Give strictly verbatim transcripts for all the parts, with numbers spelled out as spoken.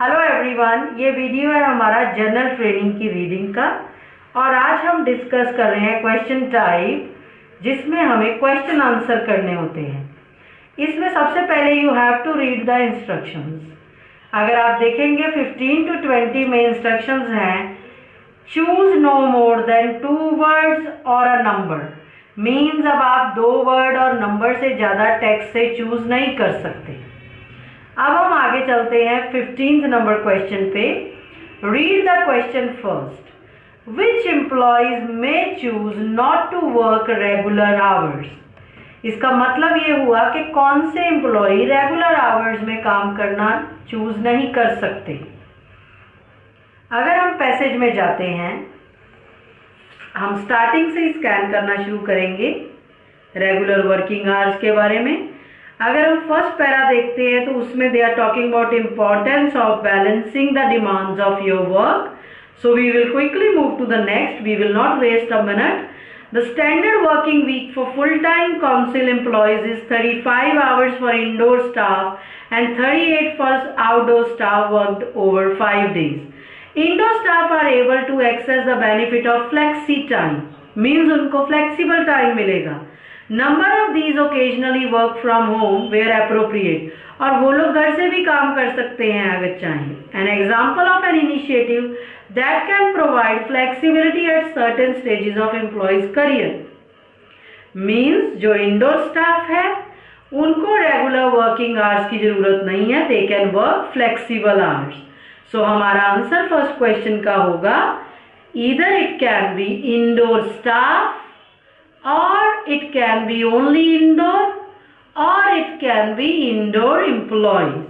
Hello everyone, ये video है हमारा जनरल ट्रेनिंग की रीडिंग का और आज हम डिस्कस कर रहे हैं क्वेश्चन टाइप, जिसमें हमें क्वेश्चन आंसर करने होते हैं। इसमें सबसे पहले you have to read the instructions. अगर आप देखेंगे फिफ्टीन टू ट्वेंटी में इंस्ट्रक्शंस हैं। Choose no more than two words और अ नंबर, मीन्स अब आप दो वर्ड और नंबर से ज़्यादा टेक्स्ट से चूज नहीं कर सकते। अब हम आगे चलते हैं फिफ्टींथ नंबर क्वेश्चन पे। Read the question first. Which employees may choose not to work regular hours. इसका मतलब ये हुआ कि कौन से एम्प्लॉय रेगुलर आवर्स में काम करना चूज नहीं कर सकते। अगर हम पैसेज में जाते हैं, हम स्टार्टिंग से स्कैन करना शुरू करेंगे रेगुलर वर्किंग आवर्स के बारे में। अगर हम फर्स्ट पैरा देखते हैं तो उसमें they are talking about importance of balancing the demands of your work. So we will quickly move to the next, we will not waste a minute. The standard working week for full time council employees is thirty five hours for indoor staff and thirty eight for outdoor staff worked over five days. Indoor staff are able to access the benefit of flexi time, means उनको flexible time मिलेगा। Number of these occasionally work from home where appropriate, और वो लोग घर से भी काम कर सकते हैं अगर चाहें। An example of an initiative that can provide flexibility at certain stages of employees career, means जो इंडोर स्टाफ है उनको रेगुलर वर्किंग आवर्स की जरूरत नहीं है, they can work flexible hours. So हमारा आंसर फर्स्ट क्वेश्चन का होगा either it can be indoor staff, or it can be only indoor, or it can be indoor employees.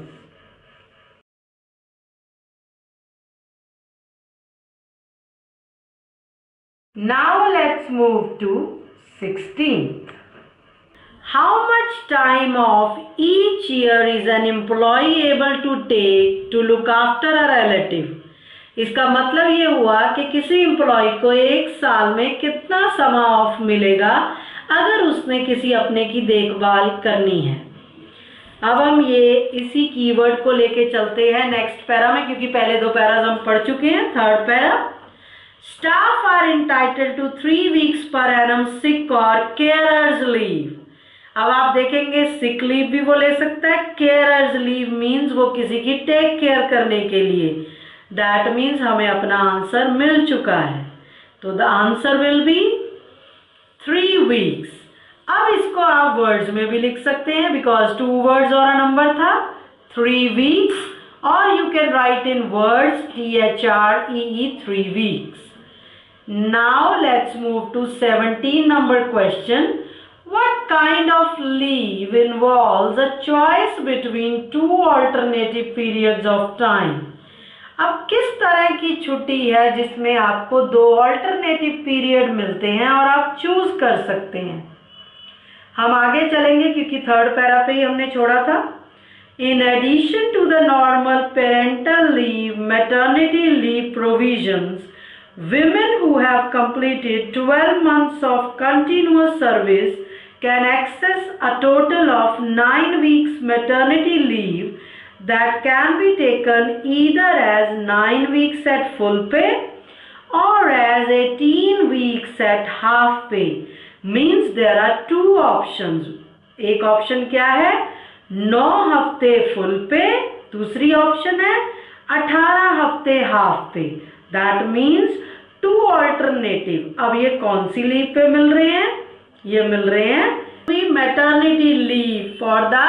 Now let's move to sixteenth. How much time off each year is an employee able to take to look after a relative? इसका मतलब ये हुआ कि किसी employ को एक साल में कितना समय ऑफ मिलेगा अगर उसने किसी अपने की देखभाल करनी है। अब हम ये इसी कीवर्ड को लेके चलते हैं नेक्स्ट पैरा में, क्योंकि पहले दो पैराज हम पढ़ चुके हैं। Third para, staff are entitled to three weeks per annum sick और केयरर्स लीव। अब आप देखेंगे सिक लीव भी वो ले सकता है, केयरर्स लीव मीन्स वो किसी की टेक केयर करने के लिए। That means हमें अपना आंसर मिल चुका है, तो the answer will be three weeks. अब इसको आप वर्ड्स में भी लिख सकते हैं, बिकॉज टू वर्ड्स और अ नंबर था, थ्री वीक्स, और you can write in words T H R E E three weeks. Now let's move to seventeen number question. What kind of leave involves a choice between two alternative periods of time? अब किस तरह की छुट्टी है जिसमें आपको दो alternative period मिलते हैं और आप चूज कर सकते हैं। हम आगे चलेंगे क्योंकि थर्ड पैरा पे ही हमने छोड़ा था। In addition to the normal parental leave maternity leave provisions, women who have completed twelve months of continuous service can access a total of nine weeks maternity leave that can be taken either as nine weeks at full pay or as eighteen weeks at half pay. Means there are two options. एक option क्या है, नौ हफ्ते full पे, दूसरी option है अठारह हफ्ते half पे। That means two alternative। अब ये कौन सी लीव पे मिल रहे हैं? ये मिल रहे हैं maternity leave for the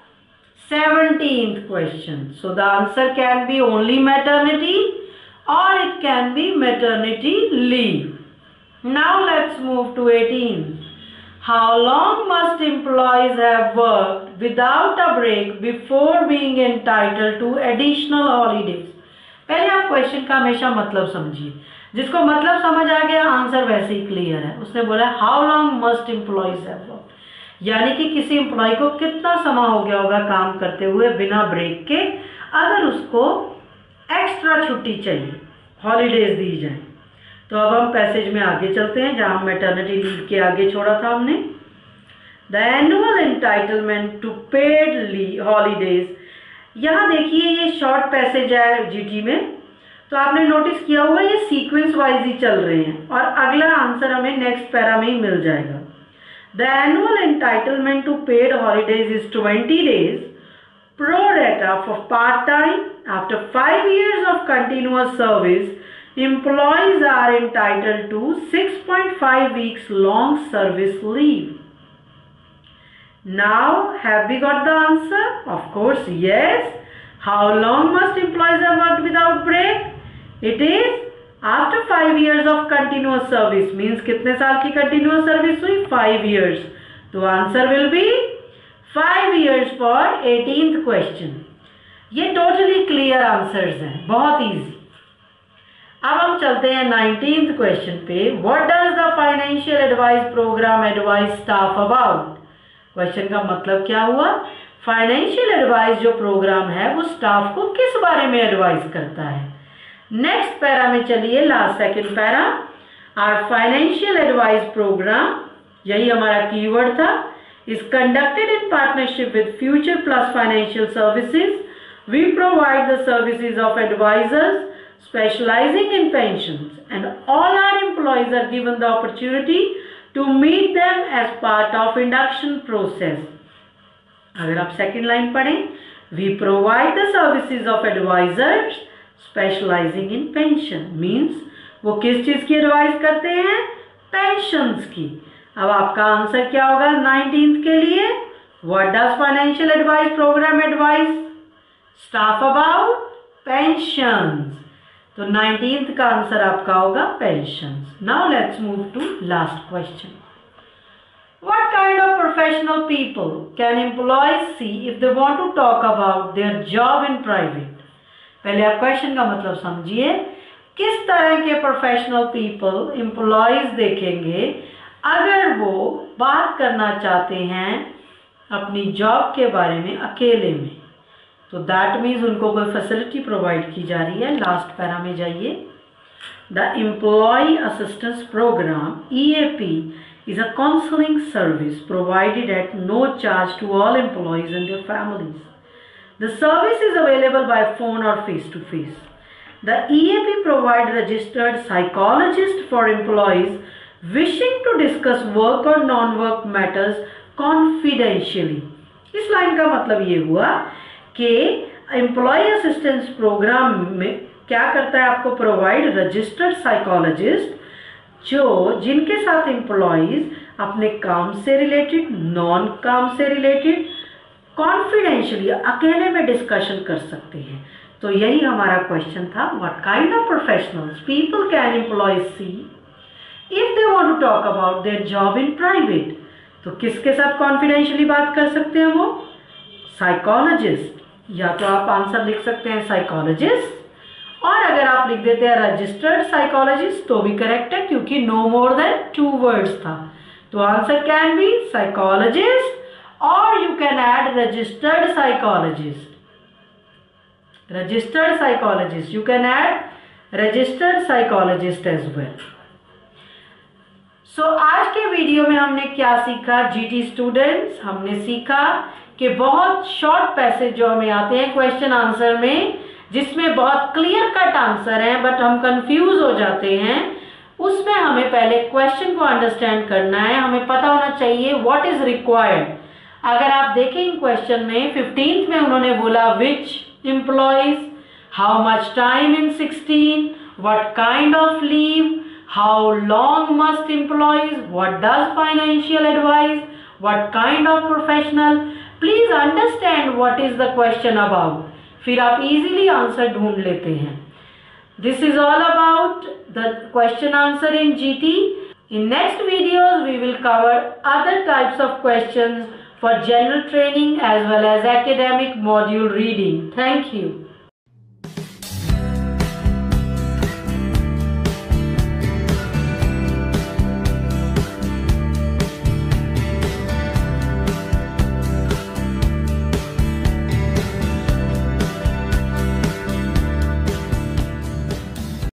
seventeenth question. So the answer can be only maternity or it can be maternity leave. Now let's move to eighteen. How long must employees have worked without a break before being entitled to additional holidays? पहले आप question का हमेशा मतलब समझिए, जिसको मतलब समझ आ गया आंसर वैसे ही क्लियर है। उसने बोला how long must employees have worked, यानी कि किसी एम्प्लॉय को कितना समय हो गया होगा काम करते हुए बिना ब्रेक के, अगर उसको एक्स्ट्रा छुट्टी चाहिए, हॉलीडेज दी जाए। तो अब हम पैसेज में आगे चलते हैं जहां मैटरनिटी लीव के आगे छोड़ा था हमने। The annual entitlement to paid leave holidays यहाँ देखिए ये शॉर्ट पैसेज है जीटी में, तो आपने नोटिस किया होगा ये सीक्वेंस वाइज ही चल रहे हैं और अगला आंसर हमें नेक्स्ट पैरा में ही मिल जाएगा। The annual entitlement to paid holidays is twenty days pro rata for part time. After five years of continuous service, employees are entitled to six point five weeks long service leave. Now, have we got the answer? Of course, yes. How long must employees have worked without break? It is after five years of continuous service. Means कितने साल की continuous service हुई? Five years. तो answer will be five years for eighteenth question. ये totally clear answers हैं, बहुत easy. अब हम चलते हैं nineteenth question पे. What does the financial advice program advise staff about? Question का मतलब क्या हुआ? फाइनेंशियल एडवाइस जो प्रोग्राम है वो स्टाफ को किस बारे में एडवाइस करता है? नेक्स्ट पैरा में चलिए, last second para. Our financial advice program, यही हमारा कीवर्ड था, is conducted in partnership with Future Plus Financial Services. We provide the services of advisors specializing in pensions, and all our employees are given the opportunity to meet them as part of induction process. अगर आप second line पढ़ें, we provide the services of advisors specializing in pension, means वो किस चीज की advice करते हैं? Pensions की. अब आपका आंसर क्या होगा नाइनटीन्थ के लिए? What does financial advice program advise staff about? Pensions. तो नाइनटीन्थ का आंसर आपका होगा pensions. Now let's move to last question. What kind of professional people can employees see if they want to talk about their job in private? पहले आप question का मतलब समझिए. किस तरह के प्रोफेशनल पीपल एम्प्लॉयज देखेंगे अगर वो बात करना चाहते हैं अपनी जॉब के बारे में अकेले में? तो दैट मीन्स उनको कोई फैसिलिटी प्रोवाइड की जा रही है. लास्ट पैरा में जाइए. The employee assistance program E A P is a counseling service provided at no charge to all employees and their families. The service is available by phone or face to face. The E A P provides registered psychologists for employees wishing to discuss work or non-work matters confidentially. इस line का मतलब ये हुआ कि employ assistance programme में क्या करता है? आपको प्रोवाइड रजिस्टर्ड साइकोलॉजिस्ट जो जिनके साथ एम्प्लॉयज अपने काम से रिलेटेड, नॉन काम से रिलेटेड, कॉन्फिडेंशियली अकेले में डिस्कशन कर सकते हैं. तो यही हमारा क्वेश्चन था. What kind of professionals people can employees see if they want to talk about their job in private? तो किसके साथ कॉन्फिडेंशियली बात कर सकते हैं वो? साइकोलॉजिस्ट. या तो आप आंसर लिख सकते हैं साइकोलॉजिस्ट, और अगर आप लिख देते हैं रजिस्टर्ड साइकोलॉजिस्ट तो भी करेक्ट है क्योंकि no more than two words था. तो आंसर कैन बी साइकोलॉजिस्ट और you can add registered psychologist. Registered psychologist you can add registered psychologist as well. So आज के वीडियो में हमने क्या सीखा? जीटी स्टूडेंट्स, हमने सीखा कि बहुत शॉर्ट पैसेज जो हमें आते हैं क्वेश्चन आंसर में, जिसमें बहुत क्लियर कट आंसर है बट हम कंफ्यूज हो जाते हैं, उसमें हमें पहले क्वेश्चन को अंडरस्टैंड करना है. हमें पता होना चाहिए व्हाट इज रिक्वायर्ड. अगर आप देखें इन क्वेश्चन में फिफ्टींथ में उन्होंने बोला which employees, how much time in sixteen, what kind of leave, how long must employees, what does financial advice, what kind of professional. Please understand what is the question about. फिर आप easily answer ढूंढ लेते हैं. This is all about the question answer in G T. In next videos we will cover other types of questions for general training as well as academic module reading. Thank you.